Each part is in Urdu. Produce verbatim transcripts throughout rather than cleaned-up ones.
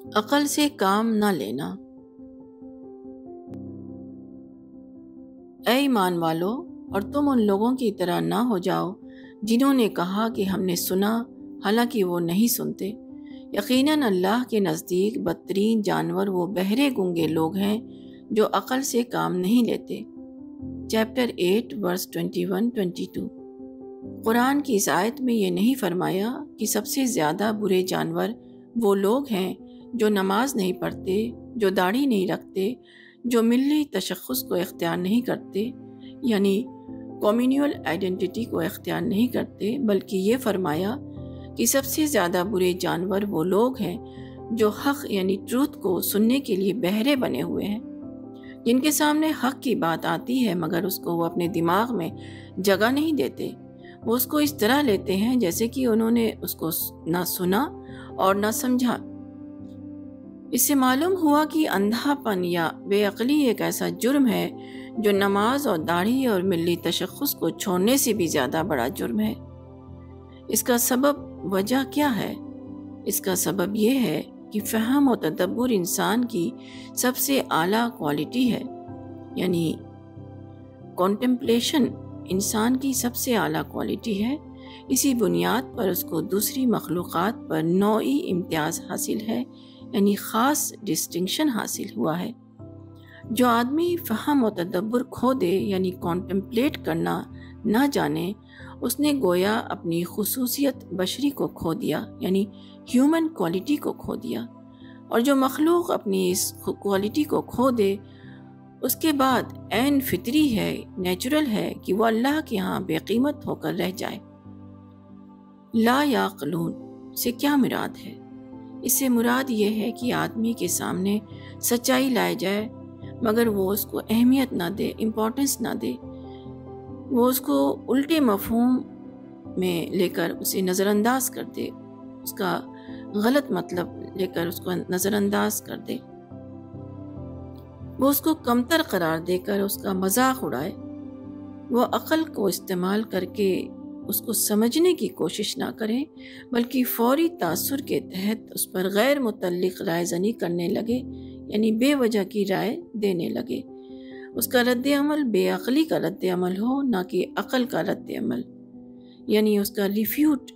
عقل سے کام نہ لینا۔ اے ایمان والو، اور تم ان لوگوں کی طرح نہ ہو جاؤ جنہوں نے کہا کہ ہم نے سنا حالانکہ وہ نہیں سنتے۔ یقیناً اللہ کے نزدیک بدترین جانور وہ بہرے گونگے لوگ ہیں جو عقل سے کام نہیں لیتے۔ Chapter eight verse twenty one twenty two. قرآن کی اس آیت میں یہ نہیں فرمایا کہ سب سے زیادہ برے جانور وہ لوگ ہیں جو نماز نہیں پڑھتے، جو داڑھی نہیں رکھتے، جو ملی تشخص کو اختیار نہیں کرتے، یعنی کمیونل آئیڈینٹی کو اختیار نہیں کرتے، بلکہ یہ فرمایا کہ سب سے زیادہ برے جانور وہ لوگ ہیں جو حق یعنی ٹروتھ کو سننے کے لیے بہرے بنے ہوئے ہیں، جن کے سامنے حق کی بات آتی ہے مگر اس کو وہ اپنے دماغ میں جگہ نہیں دیتے۔ وہ اس کو اس طرح لیتے ہیں جیسے کہ انہوں نے اس کو نہ سنا اور نہ سمجھا۔ اس سے معلوم ہوا کہ اندھا پن یا بے عقلی ایک ایسا جرم ہے جو نماز اور داڑھی اور ملی تشخص کو چھوڑنے سے بھی زیادہ بڑا جرم ہے۔ اس کا سبب وجہ کیا ہے؟ اس کا سبب یہ ہے کہ فہم و تدبر انسان کی سب سے اعلیٰ کوالٹی ہے، یعنی کانٹمپلیشن انسان کی سب سے اعلیٰ کوالٹی ہے۔ اسی بنیاد پر اس کو دوسری مخلوقات پر نوعی امتیاز حاصل ہے، یعنی خاص ڈسٹنکشن حاصل ہوا ہے۔ جو آدمی فہم و تدبر کھو دے، یعنی کانٹمپلیٹ کرنا نہ جانے، اس نے گویا اپنی خصوصیت بشری کو کھو دیا، یعنی ہیومن کوالٹی کو کھو دیا۔ اور جو مخلوق اپنی اس کوالٹی کو کھو دے، اس کے بعد عین فطری ہے، نیچرل ہے کہ وہ اللہ کے ہاں بے قیمت ہو کر رہ جائے۔ لا یعقلون سے کیا مراد ہے؟ اس سے مراد یہ ہے کہ آدمی کے سامنے سچائی لائے جائے مگر وہ اس کو اہمیت نہ دے، امپورٹنس نہ دے، وہ اس کو الٹے مفہوم میں لے کر اسے نظر انداز کر دے، اس کا غلط مطلب لے کر اس کو نظر انداز کر دے، وہ اس کو کمتر قرار دے کر اس کا مذاق اڑائے، وہ عقل کو استعمال کر کے اس کو سمجھنے کی کوشش نہ کریں بلکہ فوری تاثر کے تحت اس پر غیر متعلق رائے زنی کرنے لگے، یعنی بے وجہ کی رائے دینے لگے۔ اس کا رد عمل بے عقلی کا رد عمل ہو، نہ کہ عقل کا رد عمل، یعنی اس کا ریفیوٹ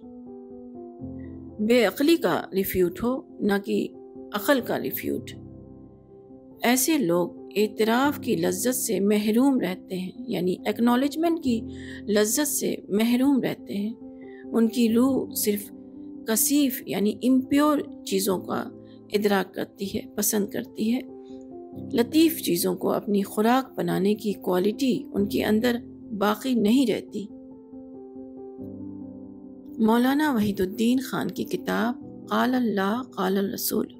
بے عقلی کا ریفیوٹ ہو، نہ کہ عقل کا ریفیوٹ۔ ایسے لوگ اعتراف کی لذت سے محروم رہتے ہیں، یعنی ایکنالجمنٹ کی لذت سے محروم رہتے ہیں۔ ان کی روح صرف کثیف یعنی امپیور چیزوں کا ادراک کرتی ہے، پسند کرتی ہے۔ لطیف چیزوں کو اپنی خوراک بنانے کی کوالٹی ان کے اندر باقی نہیں رہتی۔ مولانا وحید الدین خان کی کتاب قال اللہ قال الرسول